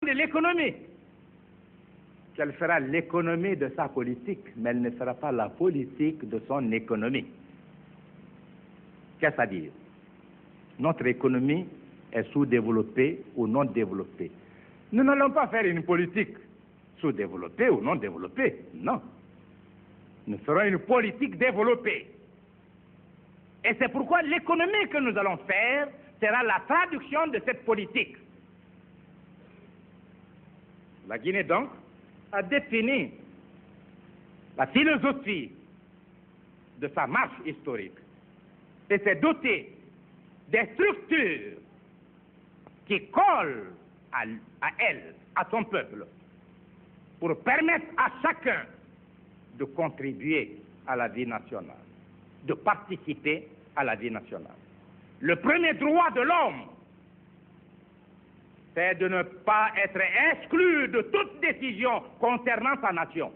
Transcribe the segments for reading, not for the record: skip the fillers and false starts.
de l'économie, qu'elle fera l'économie de sa politique, mais elle ne fera pas la politique de son économie. Qu'est-ce à dire? Notre économie est sous-développée ou non développée. Nous n'allons pas faire une politique sous-développée ou non développée, non. Nous ferons une politique développée. Et c'est pourquoi l'économie que nous allons faire sera la traduction de cette politique. La Guinée, donc, a défini la philosophie de sa marche historique et s'est dotée des structures qui collent à elle, à son peuple, pour permettre à chacun de contribuer à la vie nationale, de participer à la vie nationale. Le premier droit de l'homme, c'est de ne pas être exclu de toute décision concernant sa nation.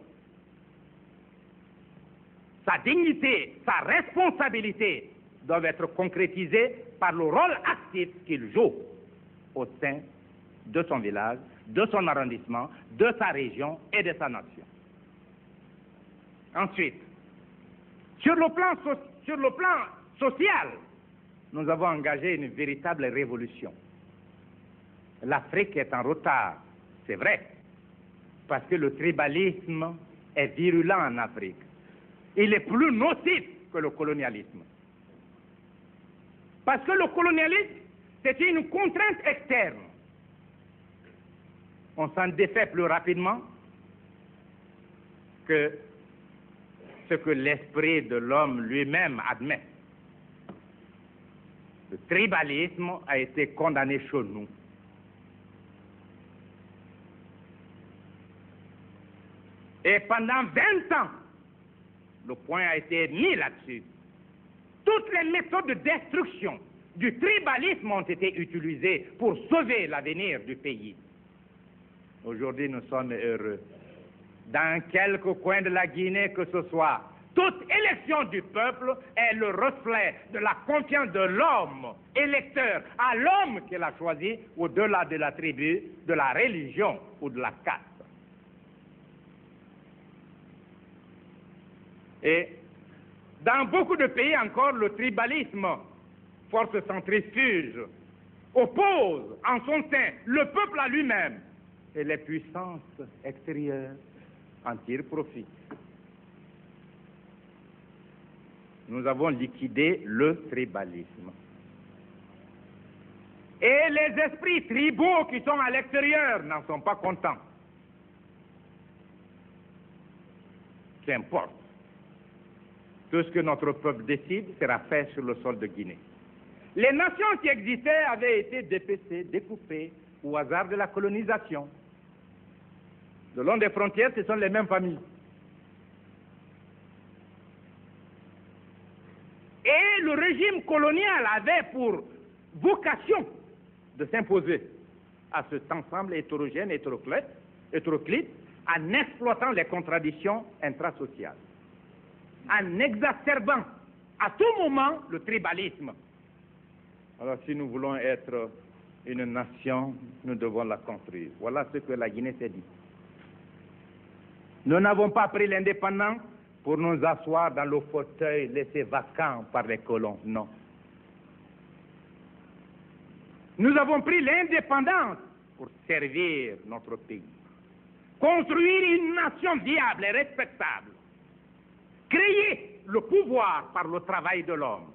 Sa dignité, sa responsabilité doivent être concrétisées par le rôle actif qu'il joue au sein de son village, de son arrondissement, de sa région et de sa nation. Ensuite, sur le plan social, nous avons engagé une véritable révolution. L'Afrique est en retard, c'est vrai, parce que le tribalisme est virulent en Afrique. Il est plus nocif que le colonialisme. Parce que le colonialisme, c'était une contrainte externe. On s'en défait plus rapidement que ce que l'esprit de l'homme lui-même admet. Le tribalisme a été condamné chez nous. Et pendant 20 ans, le point a été mis là-dessus. Toutes les méthodes de destruction du tribalisme ont été utilisées pour sauver l'avenir du pays. Aujourd'hui, nous sommes heureux. Dans quelque coin de la Guinée que ce soit, toute élection du peuple est le reflet de la confiance de l'homme électeur à l'homme qu'il a choisi au-delà de la tribu, de la religion ou de la caste. Et dans beaucoup de pays encore, le tribalisme, force centrifuge, oppose en son sein le peuple à lui-même et les puissances extérieures en tirent profit. Nous avons liquidé le tribalisme. Et les esprits tribaux qui sont à l'extérieur n'en sont pas contents. Qu'importe. Tout ce que notre peuple décide sera fait sur le sol de Guinée. Les nations qui existaient avaient été dépecées, découpées au hasard de la colonisation. Le long des frontières, ce sont les mêmes familles. Et le régime colonial avait pour vocation de s'imposer à cet ensemble hétérogène, hétéroclite, en exploitant les contradictions intrasociales, en exacerbant à tout moment le tribalisme. Alors si nous voulons être une nation, nous devons la construire. Voilà ce que la Guinée s'est dit. Nous n'avons pas pris l'indépendance pour nous asseoir dans le fauteuil laissé vacant par les colons, non. Nous avons pris l'indépendance pour servir notre pays. Construire une nation viable et respectable. Créer le pouvoir par le travail de l'homme.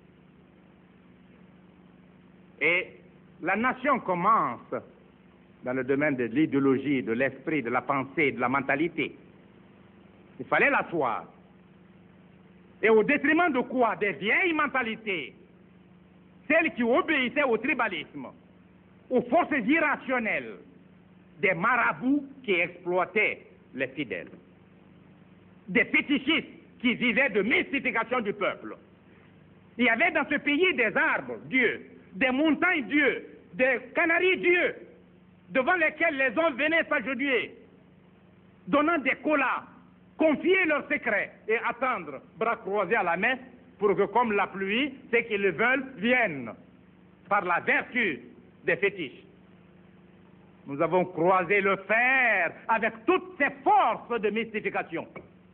Et la nation commence dans le domaine de l'idéologie, de l'esprit, de la pensée, de la mentalité. Il fallait l'asseoir. Et au détriment de quoi? Des vieilles mentalités, celles qui obéissaient au tribalisme, aux forces irrationnelles, des marabouts qui exploitaient les fidèles, des fétichistes qui vivaient de mystification du peuple. Il y avait dans ce pays des arbres, Dieu, des montagnes, Dieu, des canaries, Dieu, devant lesquels les hommes venaient s'agenouiller, donnant des colas, confier leurs secrets et attendre, bras croisés à la messe, pour que comme la pluie, ceux qui le veulent viennent, par la vertu des fétiches. Nous avons croisé le fer avec toutes ces forces de mystification.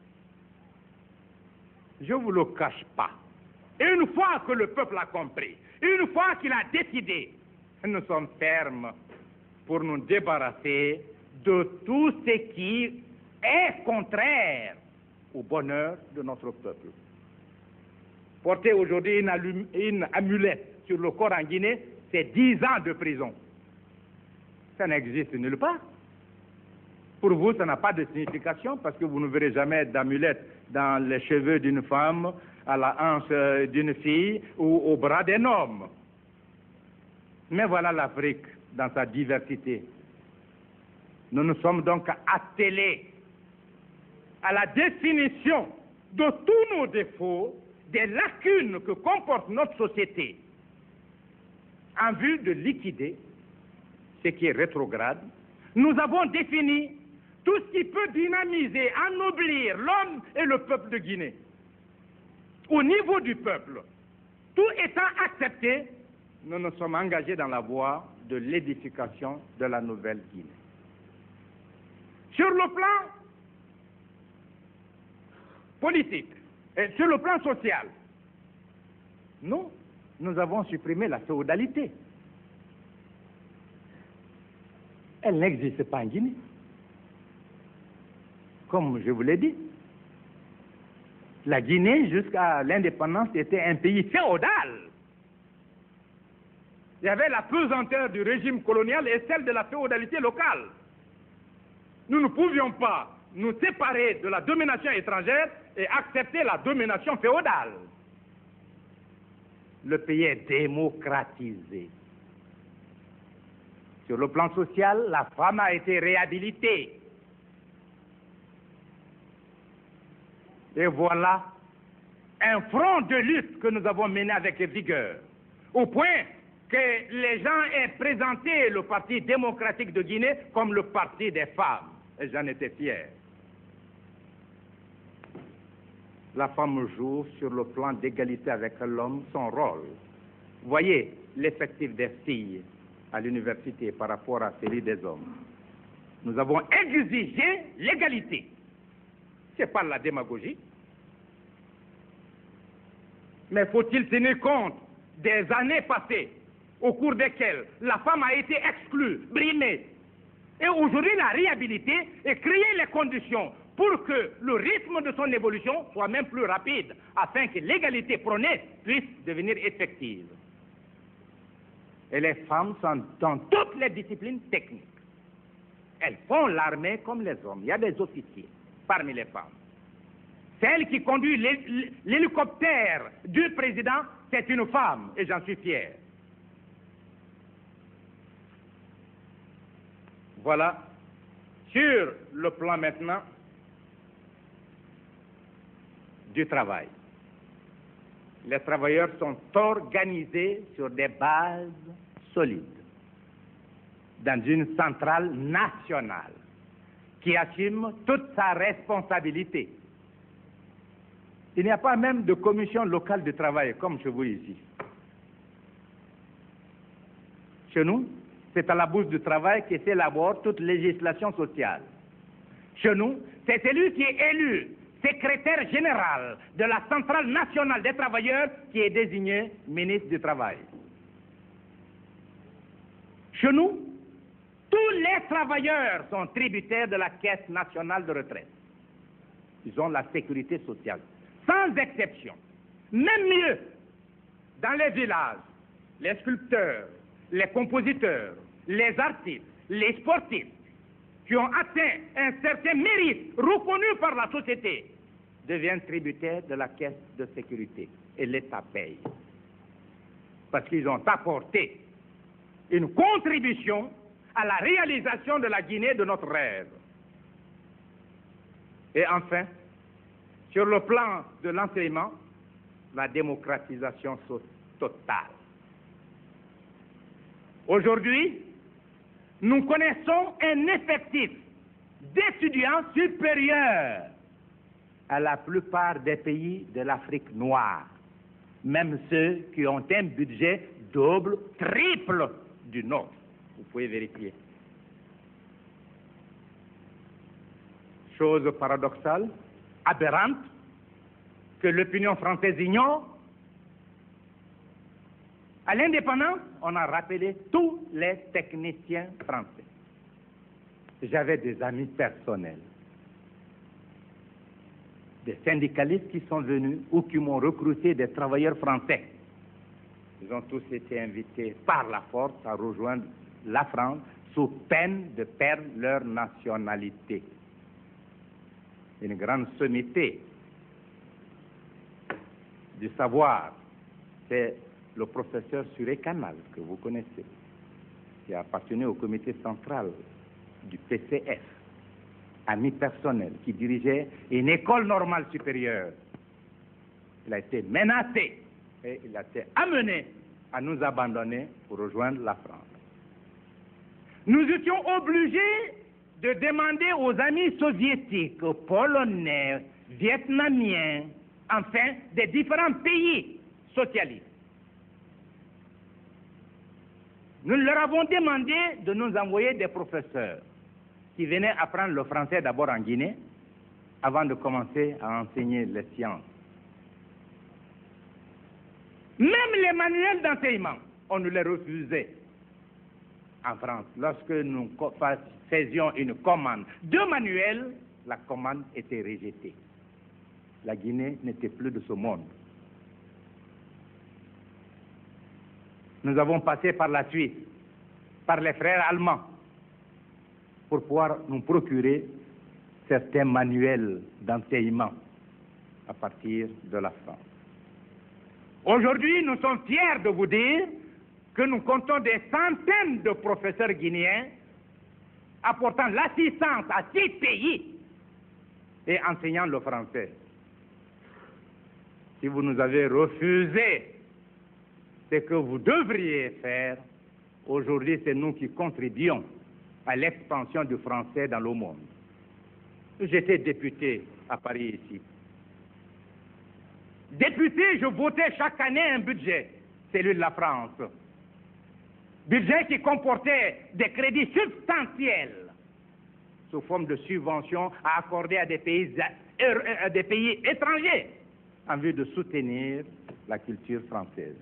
Je ne vous le cache pas. Une fois que le peuple a compris, une fois qu'il a décidé, nous sommes fermes pour nous débarrasser de tout ce qui est contraire au bonheur de notre peuple. Porter aujourd'hui une amulette sur le corps en Guinée, c'est 10 ans de prison. Ça n'existe nulle part. Pour vous, ça n'a pas de signification parce que vous ne verrez jamais d'amulette dans les cheveux d'une femme, à la hanche d'une fille ou au bras d'un homme. Mais voilà l'Afrique dans sa diversité. Nous nous sommes donc attelés à la définition de tous nos défauts, des lacunes que comporte notre société, en vue de liquider ce qui est rétrograde. Nous avons défini tout ce qui peut dynamiser, ennoblir l'homme et le peuple de Guinée. Au niveau du peuple, tout étant accepté, nous nous sommes engagés dans la voie de l'édification de la Nouvelle-Guinée. Sur le plan politique et sur le plan social, nous avons supprimé la féodalité. Elle n'existe pas en Guinée. Comme je vous l'ai dit, la Guinée, jusqu'à l'indépendance, était un pays féodal. Il y avait la pesanteur du régime colonial et celle de la féodalité locale. Nous ne pouvions pas nous séparer de la domination étrangère et accepter la domination féodale. Le pays est démocratisé. Sur le plan social, la femme a été réhabilitée. Et voilà un front de lutte que nous avons mené avec vigueur, au point que les gens aient présenté le Parti démocratique de Guinée comme le parti des femmes. Et j'en étais fier. La femme joue sur le plan d'égalité avec l'homme son rôle. Voyez l'effectif des filles à l'université par rapport à celui des hommes. Nous avons exigé l'égalité. Ce n'est pas la démagogie. Mais faut-il tenir compte des années passées au cours desquelles la femme a été exclue, brimée. Et aujourd'hui, la réhabilité et créer les conditions pour que le rythme de son évolution soit même plus rapide, afin que l'égalité prônée puisse devenir effective. Et les femmes sont dans toutes les disciplines techniques. Elles font l'armée comme les hommes. Il y a des officiers parmi les femmes. Celle qui conduit l'hélicoptère du président, c'est une femme, et j'en suis fier. Voilà. Sur le plan maintenant du travail. Les travailleurs sont organisés sur des bases solides, dans une centrale nationale qui assume toute sa responsabilité. Il n'y a pas même de commission locale de travail comme chez vous ici. Chez nous, c'est à la bourse du travail que s'élabore toute législation sociale. Chez nous, c'est celui qui est élu secrétaire général de la Centrale nationale des travailleurs qui est désigné ministre du Travail. Chez nous, tous les travailleurs sont tributaires de la Caisse nationale de retraite. Ils ont la sécurité sociale, sans exception. Même mieux, dans les villages, les sculpteurs, les compositeurs, les artistes, les sportifs, qui ont atteint un certain mérite reconnu par la société, deviennent tributaires de la caisse de sécurité. Et l'État paye. Parce qu'ils ont apporté une contribution à la réalisation de la Guinée de notre rêve. Et enfin, sur le plan de l'enseignement, la démocratisation totale. Aujourd'hui, nous connaissons un effectif d'étudiants supérieur à la plupart des pays de l'Afrique noire, même ceux qui ont un budget double, triple du nôtre. Vous pouvez vérifier. Chose paradoxale, aberrante, que l'opinion française ignore. À l'indépendance, on a rappelé tous les techniciens français. J'avais des amis personnels, des syndicalistes qui sont venus ou qui m'ont recruté des travailleurs français. Ils ont tous été invités par la force à rejoindre la France sous peine de perdre leur nationalité. Une grande sommité du savoir, c'est le professeur Suré-Canal, que vous connaissez, qui appartenait au comité central du PCF, ami personnel, qui dirigeait une école normale supérieure. Il a été menacé et il a été amené à nous abandonner pour rejoindre la France. Nous étions obligés de demander aux amis soviétiques, polonais, vietnamiens, enfin des différents pays socialistes. Nous leur avons demandé de nous envoyer des professeurs qui venaient apprendre le français d'abord en Guinée avant de commencer à enseigner les sciences. Même les manuels d'enseignement, on nous les refusait en France. Lorsque nous faisions une commande de manuels, la commande était rejetée. La Guinée n'était plus de ce monde. Nous avons passé par la Suisse, par les frères allemands, pour pouvoir nous procurer certains manuels d'enseignement à partir de la France. Aujourd'hui, nous sommes fiers de vous dire que nous comptons des centaines de professeurs guinéens apportant l'assistance à 6 pays et enseignant le français. Si vous nous avez refusé ce que vous devriez faire, aujourd'hui c'est nous qui contribuons à l'expansion du français dans le monde. J'étais député à Paris ici. Député, je votais chaque année un budget, celui de la France. Budget qui comportait des crédits substantiels sous forme de subventions à accorder à des pays étrangers en vue de soutenir la culture française.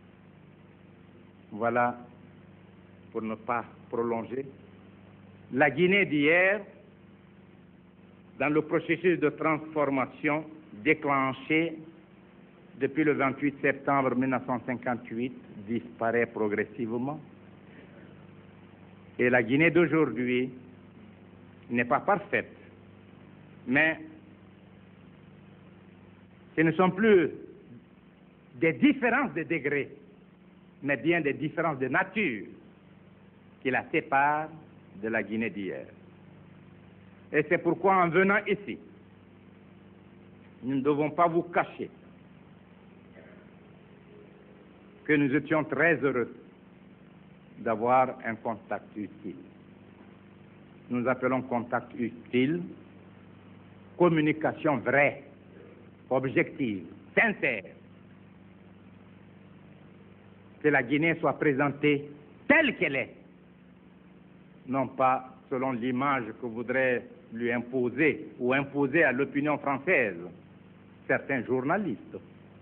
Voilà, pour ne pas prolonger, la Guinée d'hier, dans le processus de transformation déclenché depuis le 28 septembre 1958, disparaît progressivement. Et la Guinée d'aujourd'hui n'est pas parfaite, mais ce ne sont plus des différences de degrés, mais bien des différences de nature qui la séparent de la Guinée d'hier. Et c'est pourquoi en venant ici, nous ne devons pas vous cacher que nous étions très heureux d'avoir un contact utile. Nous appelons contact utile communication vraie, objective, sincère. Que la Guinée soit présentée telle qu'elle est, non pas selon l'image que voudraient lui imposer ou imposer à l'opinion française certains journalistes.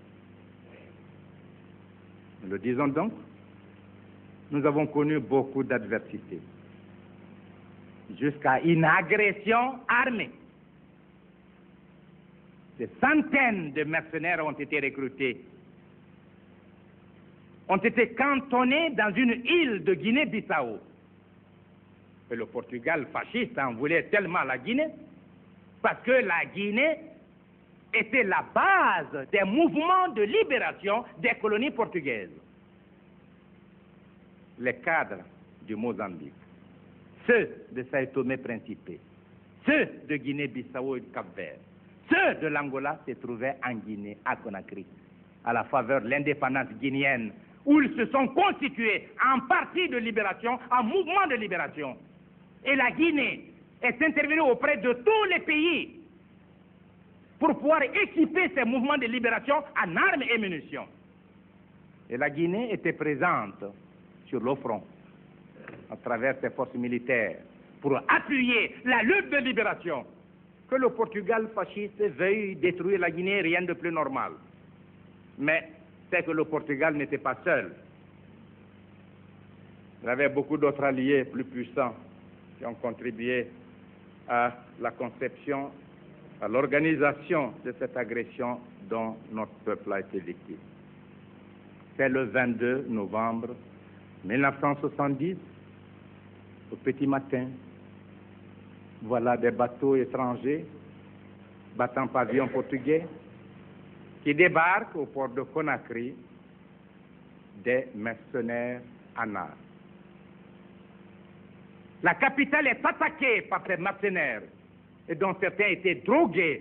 Nous le disons donc, nous avons connu beaucoup d'adversités, jusqu'à une agression armée. Des centaines de mercenaires ont été recrutés, ont été cantonnés dans une île de Guinée-Bissau. Et le Portugal fasciste en voulait tellement à la Guinée, parce que la Guinée était la base des mouvements de libération des colonies portugaises. Les cadres du Mozambique, ceux de Sao Tomé-Principe, ceux de Guinée-Bissau et de Cap-Vert, ceux de l'Angola se trouvaient en Guinée, à Conakry, à la faveur de l'indépendance guinéenne, où ils se sont constitués en parti de libération, en mouvement de libération. Et la Guinée est intervenue auprès de tous les pays pour pouvoir équiper ces mouvements de libération en armes et munitions. Et la Guinée était présente sur le front, à travers ses forces militaires, pour appuyer la lutte de libération Que le Portugal fasciste veuille détruire la Guinée, rien de plus normal. Mais c'est que le Portugal n'était pas seul. Il y avait beaucoup d'autres alliés plus puissants qui ont contribué à la conception, à l'organisation de cette agression dont notre peuple a été victime. C'est le 22 novembre 1970, au petit matin. Voilà des bateaux étrangers, battant pavillon portugais, qui débarquent au port de Conakry, des mercenaires en armes. La capitale est attaquée par ces mercenaires, et dont certains étaient drogués.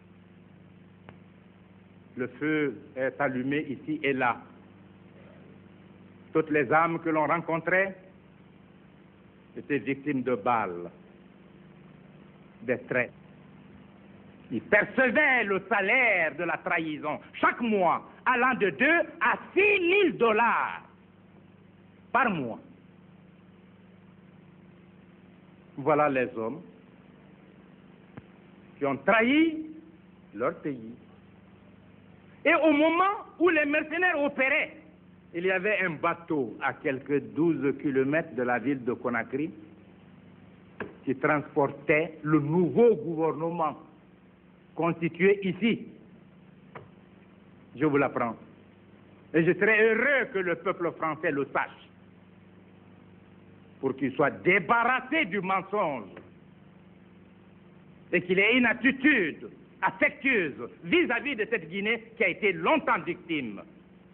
Le feu est allumé ici et là. Toutes les âmes que l'on rencontrait étaient victimes de balles, des traits. Ils percevaient le salaire de la trahison chaque mois, allant de 2 à 6 000 dollars par mois. Voilà les hommes qui ont trahi leur pays. Et au moment où les mercenaires opéraient, il y avait un bateau à quelques 12 kilomètres de la ville de Conakry qui transportait le nouveau gouvernement constitué ici. Je vous l'apprends. Et je serais heureux que le peuple français le sache, pour qu'il soit débarrassé du mensonge et qu'il ait une attitude affectueuse vis-à-vis de cette Guinée qui a été longtemps victime.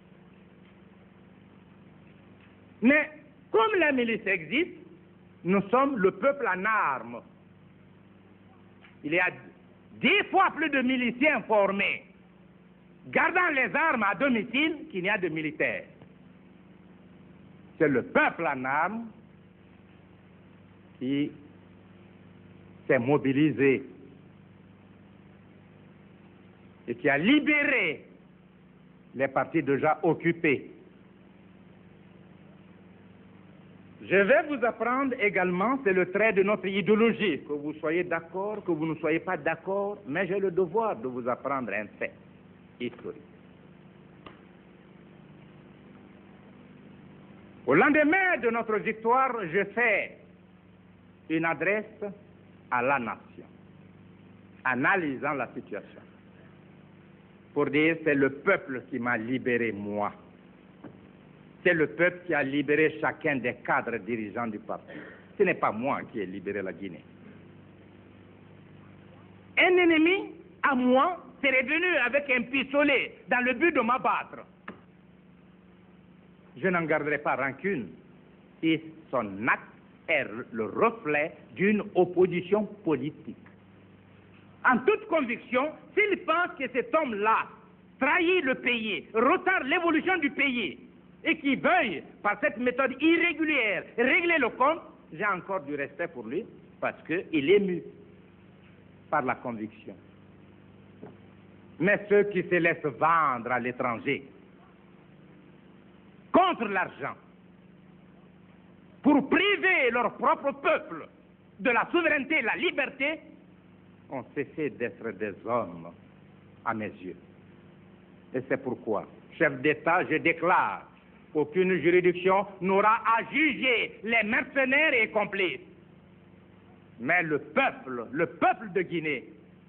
Mais comme la milice existe, nous sommes le peuple en armes. Il y a 10 fois plus de miliciens formés, gardant les armes à domicile qu'il n'y a de militaires. C'est le peuple en armes qui s'est mobilisé et qui a libéré les parties déjà occupées. Je vais vous apprendre également, c'est le trait de notre idéologie, que vous soyez d'accord, que vous ne soyez pas d'accord, mais j'ai le devoir de vous apprendre un fait historique. Au lendemain de notre victoire, je fais une adresse à la nation, analysant la situation, pour dire c'est le peuple qui m'a libéré moi. C'est le peuple qui a libéré chacun des cadres dirigeants du parti. Ce n'est pas moi qui ai libéré la Guinée. Un ennemi à moi serait venu avec un pistolet dans le but de m'abattre. Je n'en garderai pas rancune si son acte est le reflet d'une opposition politique. En toute conviction, s'il pense que cet homme-là trahit le pays, retarde l'évolution du pays, et qui veuille, par cette méthode irrégulière, régler le compte, j'ai encore du respect pour lui, parce qu'il est mu par la conviction. Mais ceux qui se laissent vendre à l'étranger, contre l'argent, pour priver leur propre peuple de la souveraineté et la liberté, ont cessé d'être des hommes à mes yeux. Et c'est pourquoi, chef d'État, je déclare aucune juridiction n'aura à juger les mercenaires et complices. Mais le peuple de Guinée,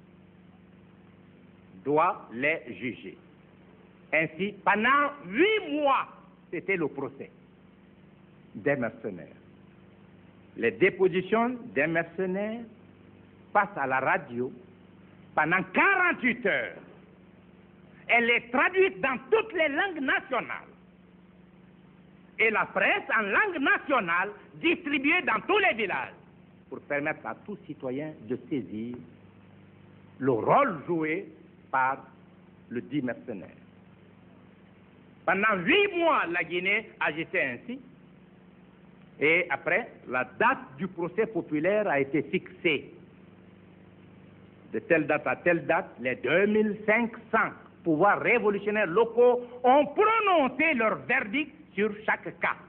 doit les juger. Ainsi, pendant 8 mois, c'était le procès des mercenaires. Les dépositions des mercenaires passent à la radio pendant 48 heures. Elle est traduite dans toutes les langues nationales. Et la presse en langue nationale distribuée dans tous les villages pour permettre à tout citoyen de saisir le rôle joué par le dit mercenaire. Pendant 8 mois, la Guinée agitait ainsi. Et après, la date du procès populaire a été fixée. De telle date à telle date, les 2500 pouvoirs révolutionnaires locaux ont prononcé leur verdict sur chaque cas.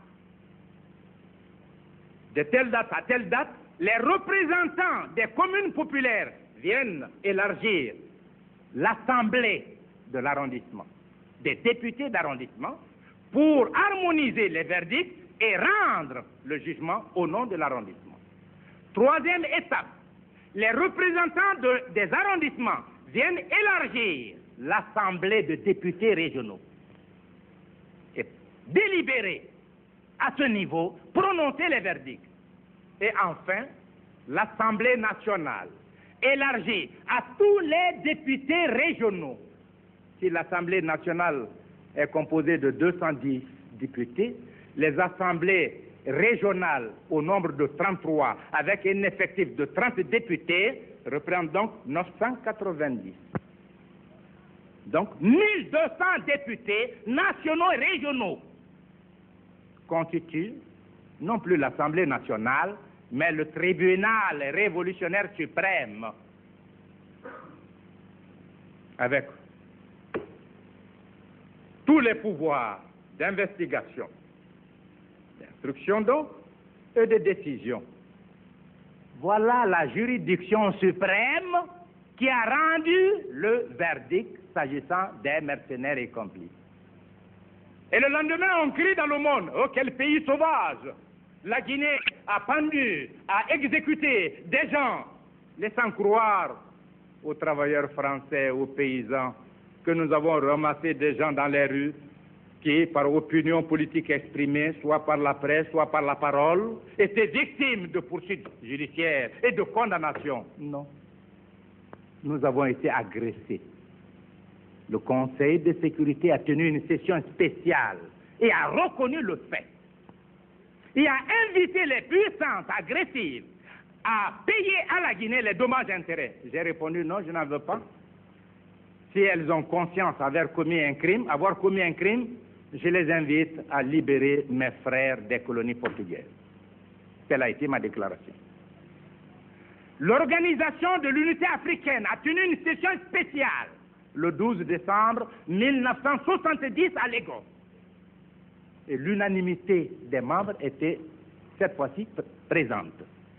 De telle date à telle date, les représentants des communes populaires viennent élargir l'assemblée de l'arrondissement, des députés d'arrondissement, pour harmoniser les verdicts et rendre le jugement au nom de l'arrondissement. Troisième étape, les représentants des arrondissements viennent élargir l'assemblée de députés régionaux et délibérer à ce niveau, prononcer les verdicts. Et enfin, l'Assemblée nationale élargie à tous les députés régionaux. Si l'Assemblée nationale est composée de 210 députés, les assemblées régionales au nombre de 33, avec un effectif de 30 députés, représentent donc 990. Donc 1200 députés nationaux et régionaux constituent non plus l'Assemblée nationale, mais le tribunal révolutionnaire suprême, avec tous les pouvoirs d'investigation, d'instruction donc, et de décision. Voilà la juridiction suprême qui a rendu le verdict s'agissant des mercenaires et complices. Et le lendemain, on crie dans le monde, oh quel pays sauvage! La Guinée a pendu, a exécuté des gens, laissant croire aux travailleurs français, aux paysans, que nous avons ramassé des gens dans les rues qui, par opinion politique exprimée, soit par la presse, soit par la parole, étaient victimes de poursuites judiciaires et de condamnations. Non. Nous avons été agressés. Le Conseil de sécurité a tenu une session spéciale et a reconnu le fait. Il a invité les puissances agressives à payer à la Guinée les dommages-intérêts. J'ai répondu non, je n'en veux pas. Si elles ont conscience d'avoir commis un crime, je les invite à libérer mes frères des colonies portugaises. Telle a été ma déclaration. L'Organisation de l'Unité africaine a tenu une session spéciale le 12 décembre 1970 à Lagos. Et l'unanimité des membres était cette fois-ci présente.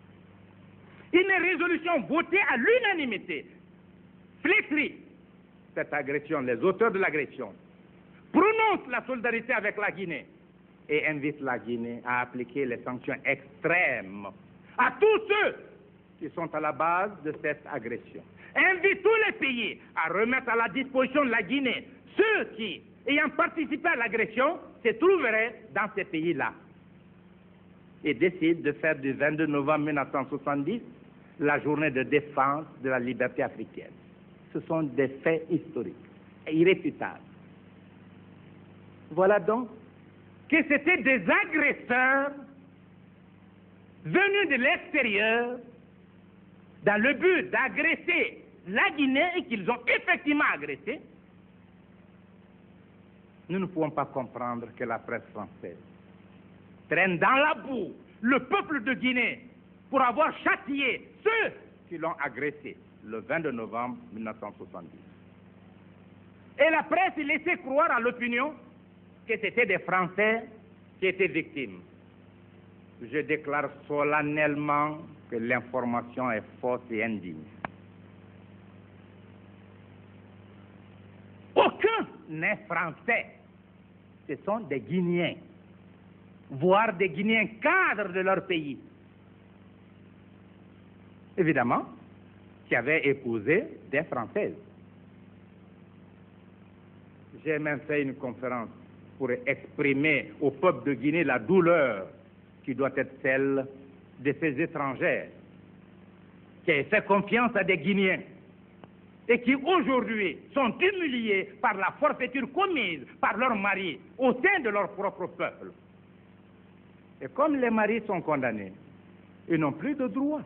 Une résolution votée à l'unanimité flétrit cette agression, les auteurs de l'agression, prononce la solidarité avec la Guinée et invite la Guinée à appliquer les sanctions extrêmes à tous ceux qui sont à la base de cette agression. Invite tous les pays à remettre à la disposition de la Guinée ceux qui, ayant participé à l'agression, se trouveraient dans ces pays-là. Et décide de faire du 22 novembre 1970 la journée de défense de la liberté africaine. Ce sont des faits historiques, irréfutables. Voilà donc que c'était des agresseurs venus de l'extérieur dans le but d'agresser la Guinée et qu'ils ont effectivement agressé. Nous ne pouvons pas comprendre que la presse française traîne dans la boue le peuple de Guinée pour avoir châtié ceux qui l'ont agressé le 22 novembre 1970. Et la presse laissait croire à l'opinion que c'était des Français qui étaient victimes. Je déclare solennellement que l'information est fausse et indigne. Aucun n'est français. Ce sont des Guinéens, voire des Guinéens cadres de leur pays. Évidemment, qui avaient épousé des Françaises. J'ai même fait une conférence pour exprimer au peuple de Guinée la douleur qui doit être celle de ces étrangères qui ont fait confiance à des Guinéens et qui aujourd'hui sont humiliés par la forfaiture commise par leurs maris au sein de leur propre peuple. Et comme les maris sont condamnés, ils n'ont plus de droits.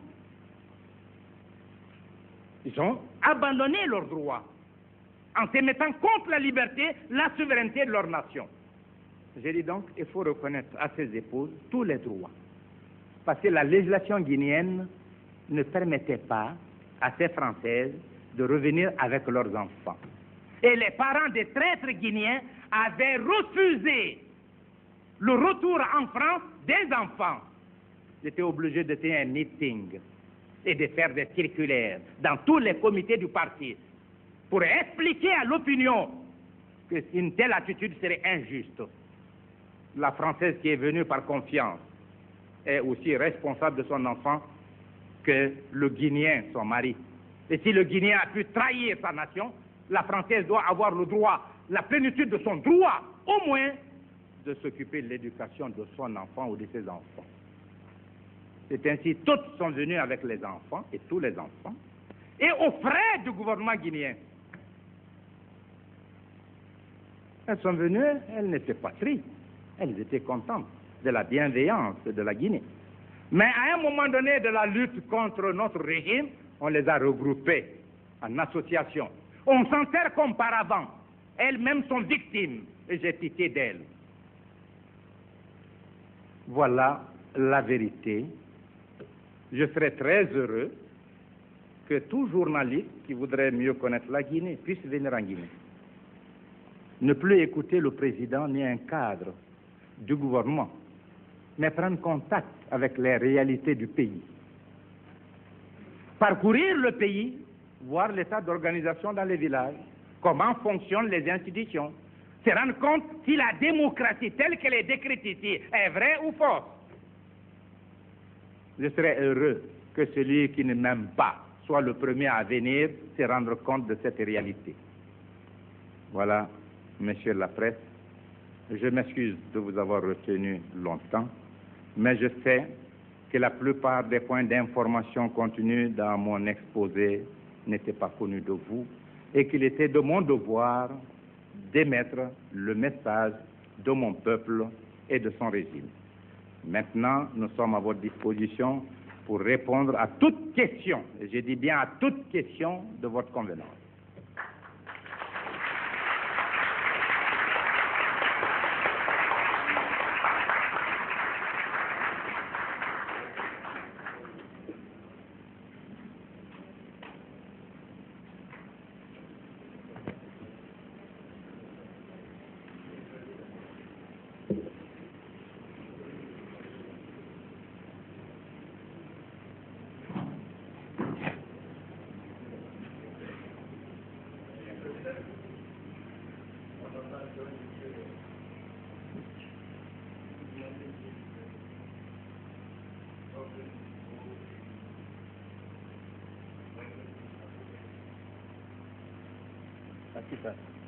Ils ont abandonné leurs droits en se mettant contre la liberté, la souveraineté de leur nation. J'ai dit donc, il faut reconnaître à ces épouses tous les droits. Parce que la législation guinéenne ne permettait pas à ces Françaises de revenir avec leurs enfants. Et les parents des traîtres guinéens avaient refusé le retour en France des enfants. J'étais obligé de tenir un meeting et de faire des circulaires dans tous les comités du parti pour expliquer à l'opinion qu'une telle attitude serait injuste. La Française qui est venue par confiance est aussi responsable de son enfant que le Guinéen, son mari. Et si le Guinéen a pu trahir sa nation, la Française doit avoir le droit, la plénitude de son droit, au moins, de s'occuper de l'éducation de son enfant ou de ses enfants. C'est ainsi, toutes sont venues avec les enfants, et tous les enfants, et aux frais du gouvernement guinéen. Elles sont venues, elles n'étaient pas tristes, elles étaient contentes de la bienveillance de la Guinée. Mais à un moment donné de la lutte contre notre régime, on les a regroupées en association. On s'en sert comme paravent. Elles-mêmes sont victimes, et j'ai pitié d'elles. Voilà la vérité. Je serais très heureux que tout journaliste qui voudrait mieux connaître la Guinée puisse venir en Guinée. Ne plus écouter le président ni un cadre du gouvernement, mais prendre contact avec les réalités du pays. Parcourir le pays, voir l'état d'organisation dans les villages, comment fonctionnent les institutions, se rendre compte si la démocratie telle qu'elle est décrite ici est vraie ou fausse. Je serais heureux que celui qui ne m'aime pas soit le premier à venir se rendre compte de cette réalité. Voilà, messieurs la presse, je m'excuse de vous avoir retenu longtemps, mais je sais que la plupart des points d'information contenus dans mon exposé n'étaient pas connus de vous et qu'il était de mon devoir d'émettre le message de mon peuple et de son régime. Maintenant, nous sommes à votre disposition pour répondre à toute question, et je dis bien à toute question de votre convenance. Super.